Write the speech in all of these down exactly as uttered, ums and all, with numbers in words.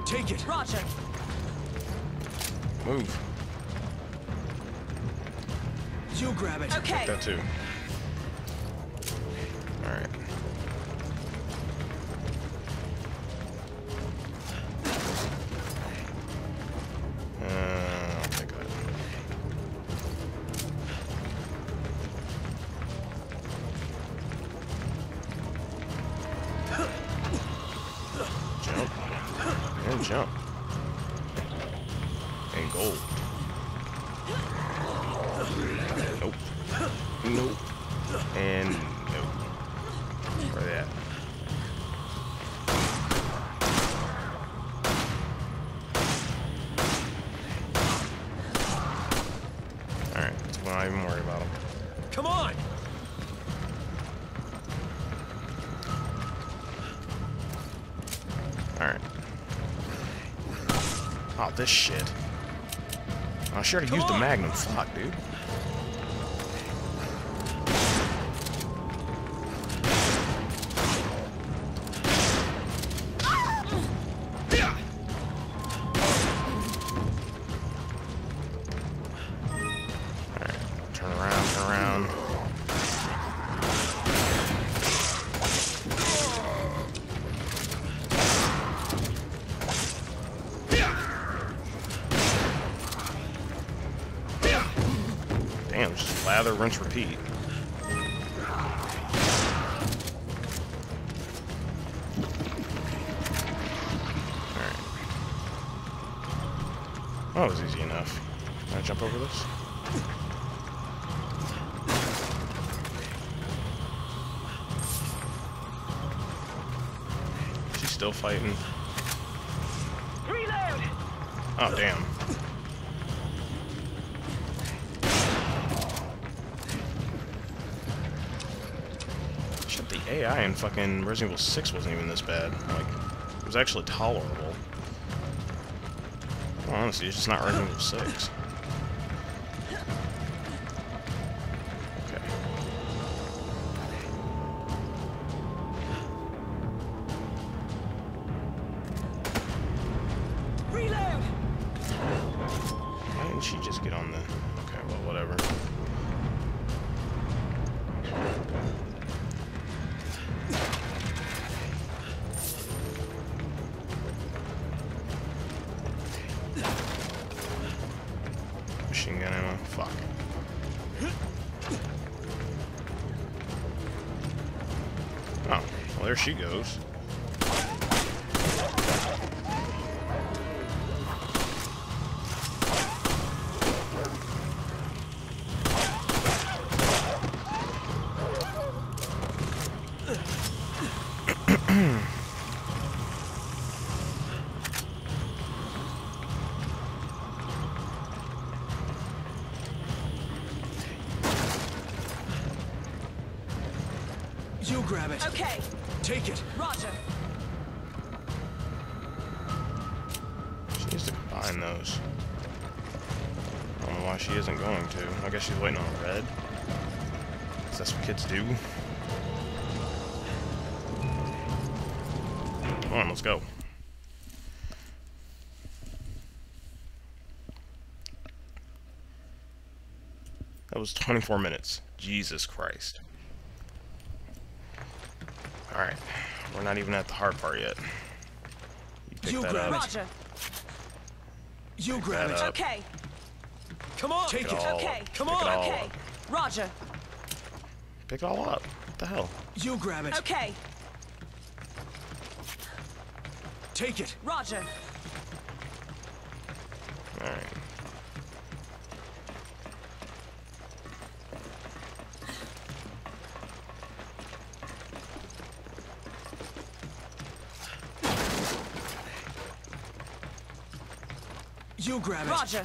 Take it. Roger. Move. You grab it. Okay. That too. Alright. Uh, I'll take that. Jump. And jump. And gold. Nope. Nope. And nope. Where they at? Alright, so we're not even worried about them. Come on. Alright. Oh, this shit. I should have used the Magnum. Fuck, dude. Alright, turn around, turn around. Damn, just lather, rinse, repeat. Alright. Oh, that was easy enough. Can I jump over this? She's still fighting. Reload. Oh, damn. Shit, the A I in fucking Resident Evil six wasn't even this bad. Like, it was actually tolerable. Well, honestly, it's just not Resident Evil six. Okay. Reload. Why didn't she just get on the... Okay, well, whatever. Machine gun ammo. Fuck. Oh, well, there she goes. You grab it. Okay. Take it. Roger. She needs to combine those. I don't know why she isn't going to. I guess she's waiting on red. 'Cause that's what kids do. Come on, let's go. That was twenty-four minutes. Jesus Christ. Alright. We're not even at the hard part yet. You pick You that grab up. it. Roger. You grab that it. up. Okay. Come on. Take Pick it. it all Okay. up. Come Pick on. it all Okay. up. Roger. Pick it all up. What the hell? You grab it. Okay. Take it. Roger. Alright. You grab it. Roger.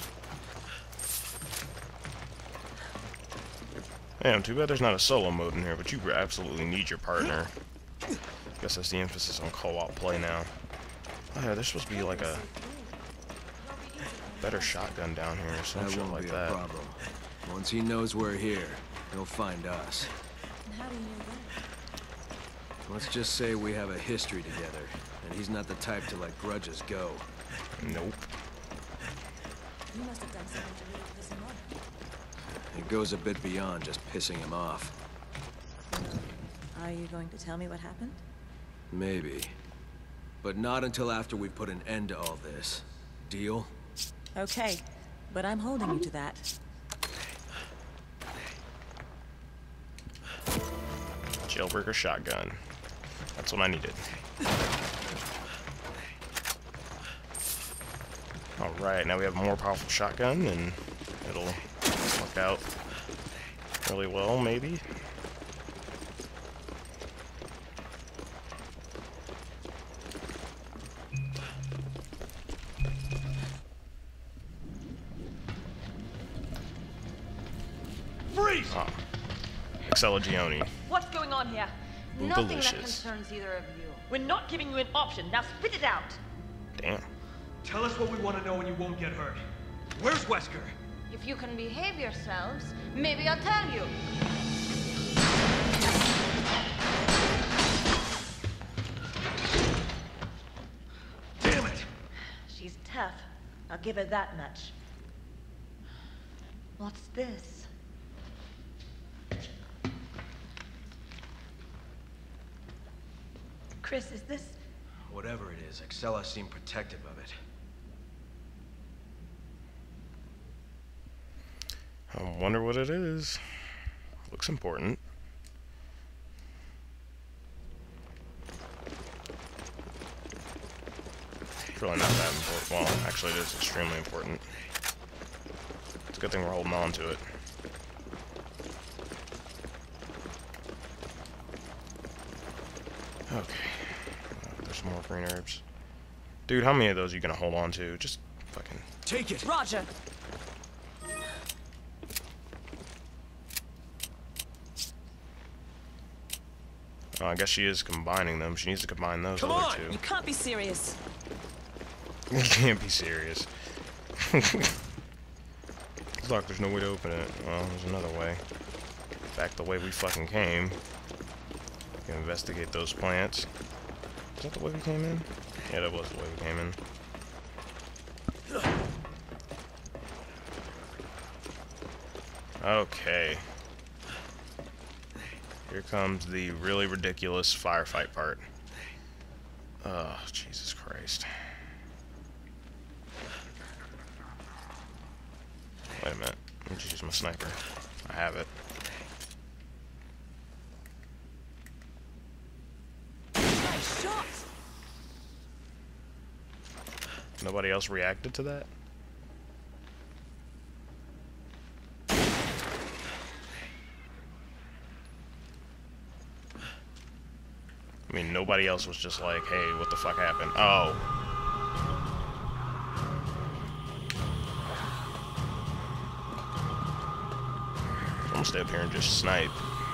Damn, too bad there's not a solo mode in here, but you absolutely need your partner. Guess that's the emphasis on co-op play now. Oh yeah, there's supposed to be like a better shotgun down here or some That shit won't like be a that. problem. Once he knows we're here, he'll find us. How do you know that? Let's just say we have a history together, and he's not the type to let grudges go. Nope. You must have done something to really piss him off. It goes a bit beyond just pissing him off. Are you going to tell me what happened? Maybe. But not until after we put an end to all this. Deal? Okay, but I'm holding you to that. Jailbreaker shotgun. That's what I needed. Alright, now we have a more powerful shotgun, and it'll work out really well, maybe. Freeze! Ah. Exceligione. What's going on here? Nothing that Delicious. concerns either of you. We're not giving you an option. Now spit it out. Damn. Tell us what we want to know and you won't get hurt. Where's Wesker? If you can behave yourselves, maybe I'll tell you. Damn it! She's tough. I'll give her that much. What's this? Chris, is this... Whatever it is, Excella seemed protective of it. I wonder what it is. Looks important. It's really not that important. Well, actually, it is extremely important. It's a good thing we're holding on to it. Okay. There's some more green herbs. Dude, how many of those are you gonna hold on to? Just fucking... Take it! Roger! Oh, I guess she is combining them. She needs to combine those Come other on! two. You can't be serious. You can't be serious. Looks like there's no way to open it. Well, there's another way. Back the way we fucking came. We can investigate those plants. Is that the way we came in? Yeah, that was the way we came in. Okay. Here comes the really ridiculous firefight part. Oh, Jesus Christ. Wait a minute. Let me just use my sniper. I have it. Nice shot! Nobody else reacted to that? I mean, nobody else was just like, hey, what the fuck happened? Oh. I'm gonna stay up here and just snipe.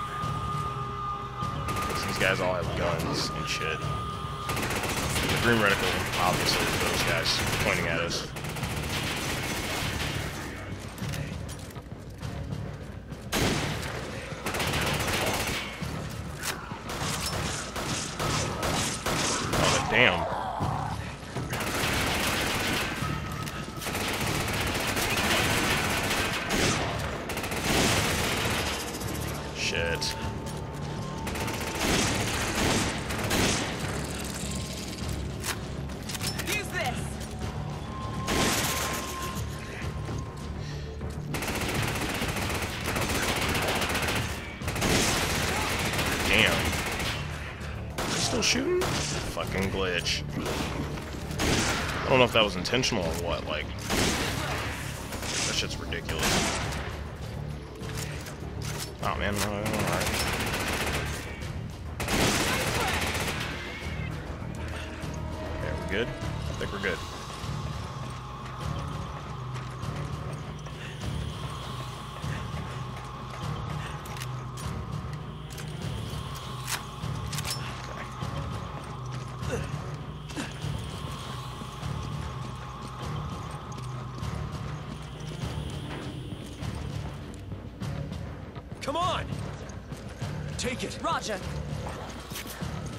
These guys all have guns and shit. The green reticle, obviously, is those guys pointing at us. Oh, damn. Shit. Use this! Damn. They're still shooting? Fucking glitch. I don't know if that was intentional or what, like... That shit's ridiculous. Oh man, alright. Okay, we good? I think we're good. Come on! Take it! Roger!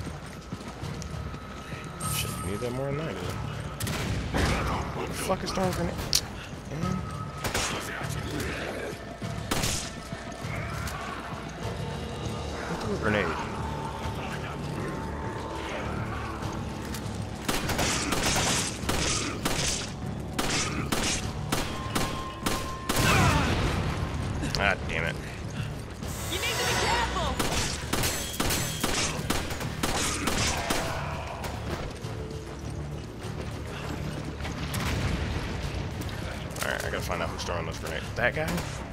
need that more than I do. What the fuck is throwing a grenade? Man. Who threw a grenade? Ah, damn it. You need to be careful! Alright, I gotta find out who's throwing those grenades. That guy?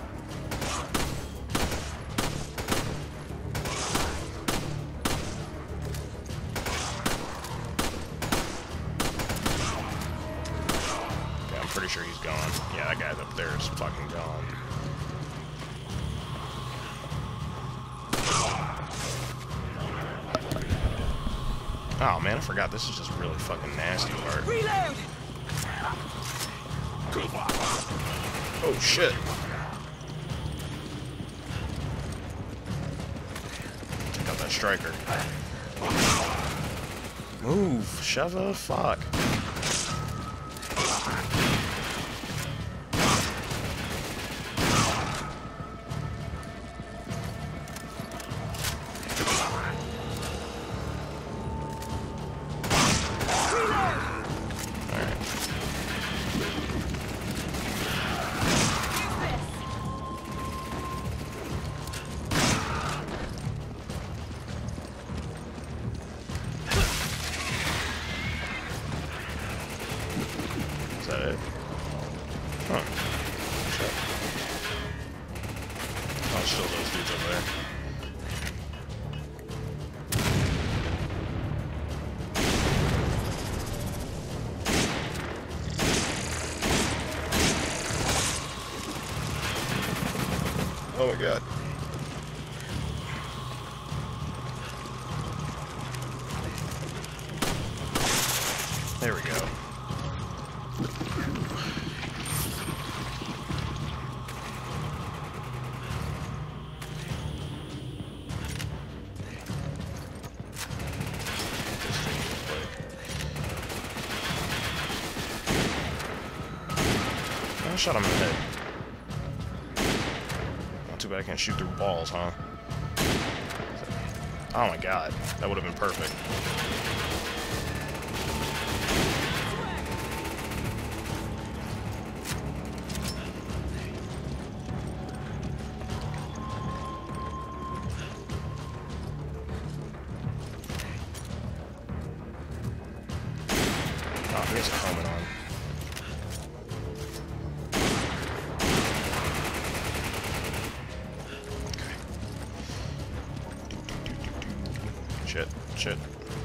Okay, I'm pretty sure he's gone. Yeah, that guy's up there is fucking gone. Oh man, I forgot this is just really fucking nasty part. Reload! Oh shit. Take out that striker. Move, shove the fuck. Is that it? Huh. Shit. Oh, it's still those dudes over there. Oh my god. There we go. I shot him in the head. Not too bad I can't shoot through walls, huh? Oh my god, that would have been perfect. Oh, he has a helmet on. Shit, shit.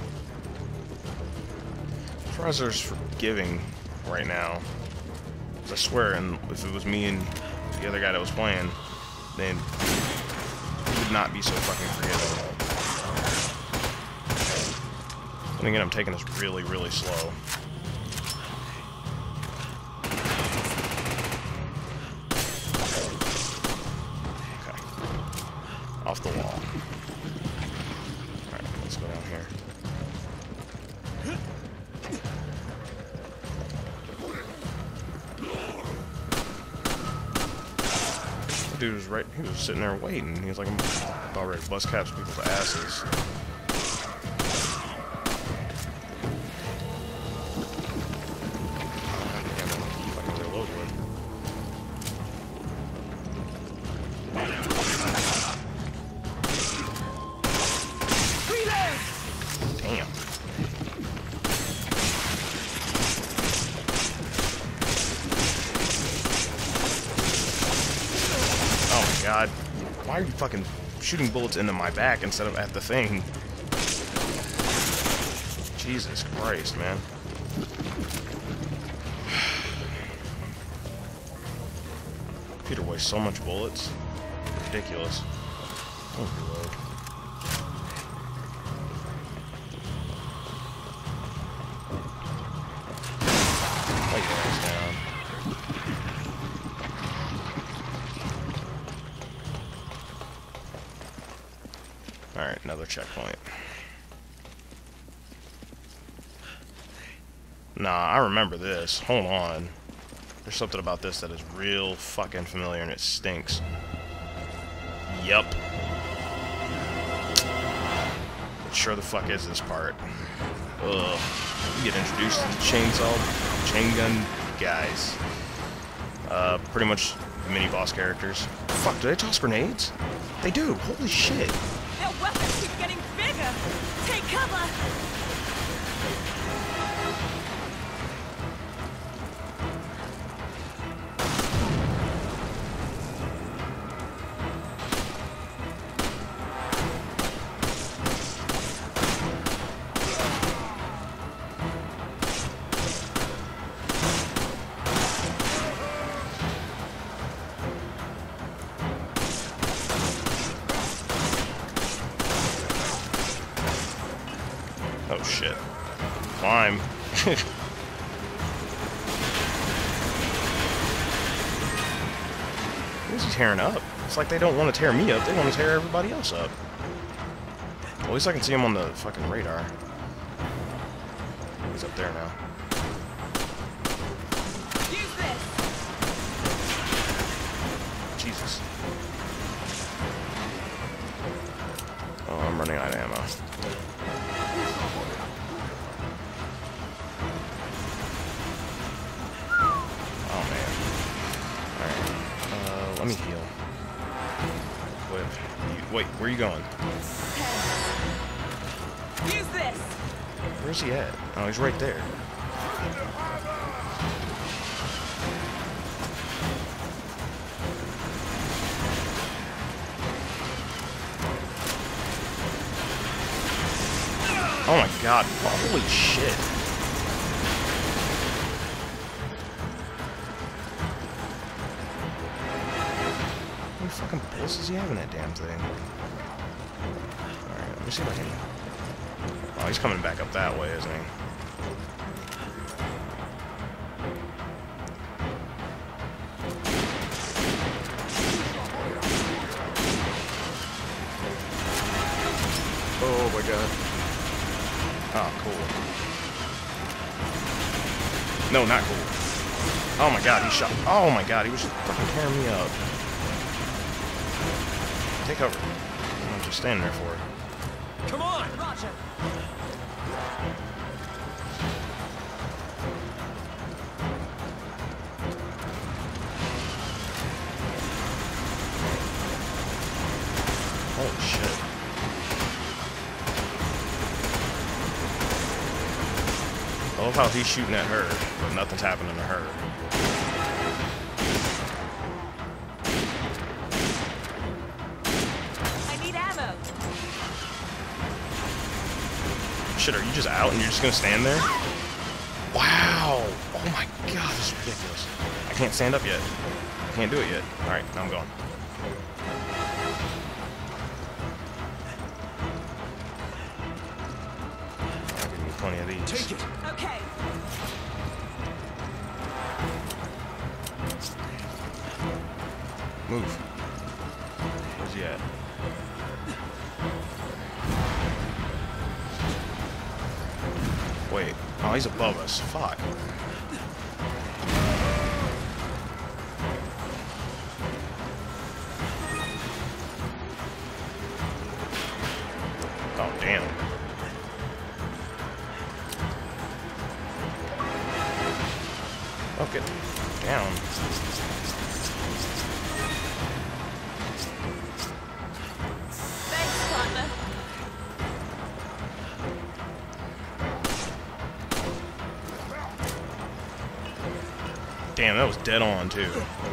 I'm surprised there's forgiving right now. 'Cause I swear, and if it was me and the other guy that was playing, then it would not be so fucking forgiving. And again, I'm taking this really, really slow. Okay. Off the wall. Alright, let's go down here. Dude was right, he was sitting there waiting. He was like, I'm about ready to bust caps people's asses. Damn. Oh my god. Why are you fucking shooting bullets into my back instead of at the thing? Jesus Christ, man. Peter wastes so much bullets. Ridiculous. Oh, reload. Lay your ass down. Alright, another checkpoint. Nah, I remember this. Hold on. There's something about this that is real fucking familiar and it stinks. Yup. It sure the fuck is this part. Ugh. You get introduced to the chainsaw, chain gun guys. Uh, pretty much mini boss characters. Fuck, do they toss grenades? They do. Holy shit. Their weapons keep getting bigger. Take cover. Oh shit. Climb. Who's he tearing up? It's like they don't want to tear me up, they want to tear everybody else up. At least I can see him on the fucking radar. He's up there now. Use this. Jesus. Oh, I'm running out of ammo. Oh man. Alright. Uh, let me heal. Wait, you, wait, where are you going? Use this. Where's he at? Oh, he's right there. Oh my god, holy shit. How many fucking pills does he have in that damn thing? Alright, let me see if I can... Oh, he's coming back up that way, isn't he? Oh my god. Oh, cool. No, not cool. Oh my god, he shot. Oh my god, he was fucking tearing me up. Take cover. I'm just standing there for it. Come on! Roger. Holy shit. I love how he's shooting at her, but nothing's happening to her. I need ammo. Shit, are you just out and you're just gonna stand there? Wow! Oh my god, this is ridiculous. I can't stand up yet. I can't do it yet. Alright, now I'm going. I'll give me plenty of these. Take it! Okay. Move. Where's he at? Wait. Oh, he's above us. Fuck. Oh, damn. Oh, get down. Thanks, partner. Damn, that was dead on, too.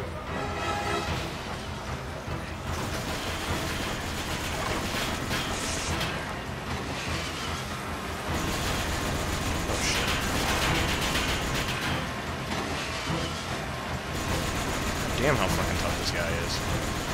Oh, shit. Damn how fucking tough this guy is.